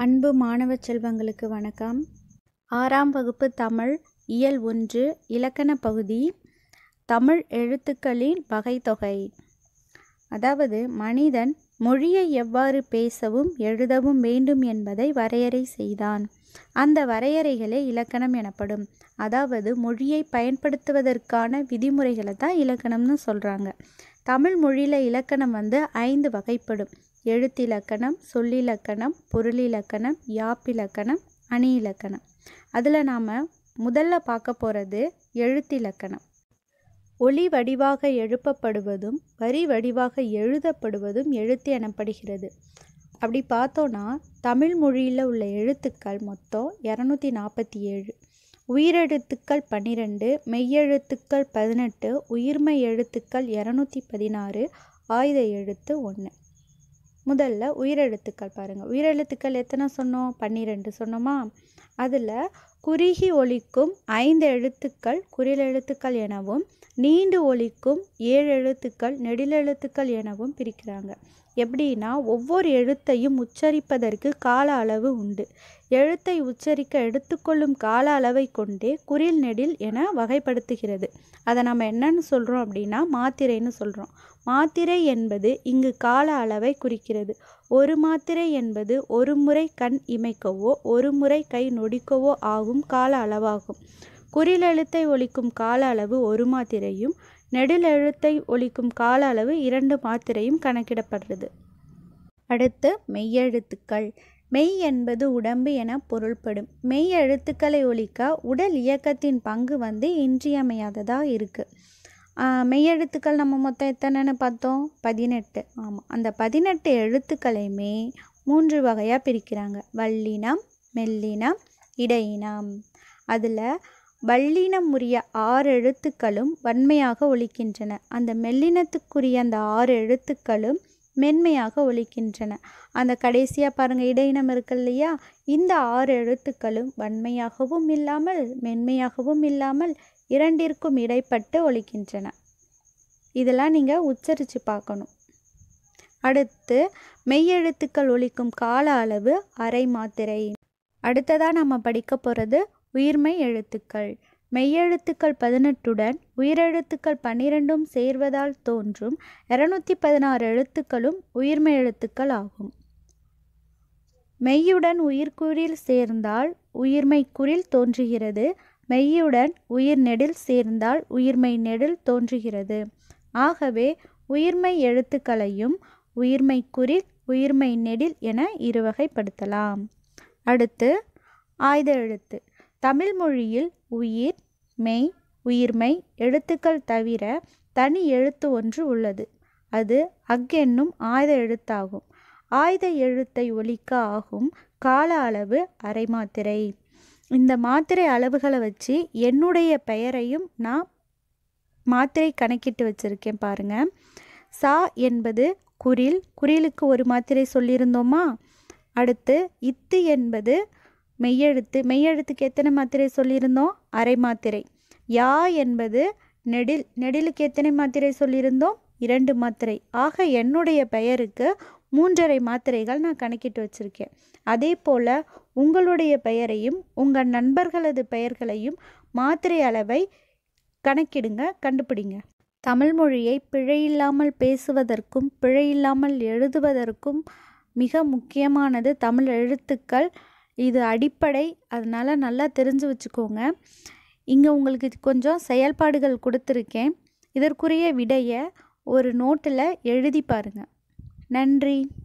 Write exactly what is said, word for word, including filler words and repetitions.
அன்பு மாணவ செல்வங்களுக்கு வணக்கம். ஆறாம் வகுப்பு தமிழ் இயல் ஒன்று இலக்கண பகுதி தமிழ் எழுத்துக்களின் வகைத்தொகை. அதாவது மனிதன் மொழியை எவ்வாறு பேசவும் எழுதவும் வேண்டும் என்பதை வரையறை செய்தான். அந்த வரையறைகளே இலக்கணம் எனப்படும். அதாவது மொழியை பயன்படுத்துவதற்கான விதிமுறைகளை தான் இலக்கணம்னு சொல்கிறாங்க. தமிழ் மொழியில் இலக்கணம் வந்து ஐந்து வகைப்படும். எழுத்திலக்கணம், சொல்லிலக்கணம், பொருளிலக்கணம், யாப்பிலக்கணம், அணி இலக்கணம். அதில் நாம் முதல்ல பார்க்க போகிறது எழுத்திலக்கணம். ஒலி வடிவாக எழுப்பப்படுவதும் வரி வடிவாக எழுதப்படுவதும் எழுத்து எனப்படுகிறது. அப்படி பார்த்தோன்னா தமிழ் மொழியில் உள்ள எழுத்துக்கள் மொத்தம் இரநூத்தி நாற்பத்தி ஏழு. உயிரெழுத்துக்கள் பன்னிரெண்டு, மெய்யெழுத்துக்கள் பதினெட்டு, உயிர்மை எழுத்துக்கள் இரநூத்தி பதினாறு, ஆயுத எழுத்து ஒன்று. முதல்ல உயிரெழுத்துக்கள் பாருங்கள். உயிரெழுத்துக்கள் எத்தனை சொன்னோம்? பன்னிரெண்டு சொன்னோமா? அதில் குறுகி ஒலிக்கும் ஐந்து எழுத்துக்கள் குறிலெழுத்துக்கள் எனவும், நீண்டு ஒலிக்கும் ஏழு எழுத்துக்கள் நெடிலெழுத்துக்கள் எனவும் பிரிக்கிறாங்க. எப்படின்னா ஒவ்வொரு எழுத்தையும் உச்சரிப்பதற்கு கால அளவு உண்டு. எழுத்தை உச்சரிக்க எடுத்துக்கொள்ளும் கால அளவை கொண்டே குறில் நெடில் என வகைப்படுத்துகிறது. அதை நம்ம என்னன்னு சொல்கிறோம் அப்படின்னா மாத்திரைன்னு சொல்கிறோம். மாத்திரை என்பது இங்கு கால அளவை குறிக்கிறது. ஒரு மாத்திரை என்பது ஒரு முறை கண் இமைக்கவோ ஒரு முறை கை நொடிக்கவோ ஆகும் கால அளவாகும். குறில் எழுத்தை ஒலிக்கும் கால அளவு ஒரு மாத்திரையும், நெடில் எழுத்தை ஒலிக்கும் கால அளவு இரண்டு மாத்திரையும் கணக்கிடப்படுறது. அடுத்து மெய்யெழுத்துக்கள். மெய் என்பது உடம்பு என பொருள்படும். மெய் எழுத்துக்களை ஒலிக்க உடல் இயக்கத்தின் பங்கு வந்து இன்றியமையாததாக இருக்குது. மெய்யெழுத்துக்கள் நம்ம மொத்தம் எத்தனைன்னு பார்த்தோம்? பதினெட்டு. ஆமாம், அந்த பதினெட்டு எழுத்துக்களையுமே மூன்று வகையாக பிரிக்கிறாங்க. வல்லினம், மெல்லினம், இடையினம். அதில் வல்லினம் உரிய ஆறு எழுத்துக்களும் வன்மையாக ஒலிக்கின்றன. அந்த மெல்லினத்துக்குரிய அந்த ஆறு எழுத்துக்களும் மென்மையாக ஒலிக்கின்றன. அந்த கடைசியாக பாருங்கள், இடையினம் இருக்கு இல்லையா? இந்த ஆறு எழுத்துக்களும் வன்மையாகவும் இல்லாமல் மென்மையாகவும் இல்லாமல் இரண்டிற்கும் இடைப்பட்டு ஒலிக்கின்றன. இதெல்லாம் நீங்கள் உச்சரித்து பார்க்கணும். அடுத்து மெய்யெழுத்துக்கள் ஒலிக்கும் கால அளவு அரை மாத்திரை. அடுத்ததாக நம்ம படிக்க போகிறது உயிர்மை எழுத்துக்கள். மெய்யெழுத்துக்கள் பதினெட்டுடன் உயிரெழுத்துக்கள் பன்னிரெண்டும் சேர்வதால் தோன்றும் இரநூத்தி பதினாறு எழுத்துக்களும் உயிர்மை எழுத்துக்கள் ஆகும். மெய்யுடன் உயிர்குறில் சேர்ந்தால் உயிர்மை குறில் தோன்றுகிறது. மெய்யுடன் உயிர் நெடில் சேர்ந்தால் உயிர்மை நெடில் தோன்றுகிறது. ஆகவே உயிர்மை எழுத்துக்களையும் உயிர்மை குறில், உயிர்மை நெடில் என இருவகைப்படுத்தலாம். அடுத்து ஆயுத எழுத்து. தமிழ் மொழியில் உயிர், மெய், உயிர்மை எழுத்துக்கள் தவிர தனி எழுத்து ஒன்று உள்ளது. அது அக் என்னும் ஆயுத எழுத்தாகும். ஆயுத எழுத்தை ஒலிக்க ஆகும் கால அளவு அரை மாத்திரை. இந்த மாத்திரை அளவுகளை வச்சு என்னுடைய பெயரையும் நான் மாத்திரை கணக்கிட்டு வச்சுருக்கேன் பாருங்கள். சா என்பது குறில், குறிலுக்கு ஒரு மாத்திரை சொல்லியிருந்தோமா? அடுத்து இத்து என்பது மெய்யெழுத்து, மெய்யெழுத்துக்கு எத்தனை மாத்திரை சொல்லியிருந்தோம்? அரை மாத்திரை. யா என்பது நெடில், நெடிலுக்கு எத்தனை மாத்திரை சொல்லியிருந்தோம்? இரண்டு மாத்திரை. ஆக என்னுடைய பெயருக்கு மூன்றரை மாத்திரைகள் நான் கணக்கிட்டு வச்சுருக்கேன். அதே போல் உங்களுடைய பெயரையும் உங்கள் நண்பர்களது பெயர்களையும் மாத்திரை அளவை கணக்கிடுங்க, கண்டுபிடிங்க. தமிழ் மொழியை பிழையில்லாமல் பேசுவதற்கும் பிழையில்லாமல் எழுதுவதற்கும் மிக முக்கியமானது தமிழ் எழுத்துக்கள். இது அடிப்படை. அதனால் நல்லா தெரிஞ்சு வச்சுக்கோங்க. இங்கே உங்களுக்கு கொஞ்சம் செயல்பாடுகள் கொடுத்துருக்கேன். இதற்குரிய விடையை ஒரு நோட்டில் எழுதி பாருங்கள். நன்றி.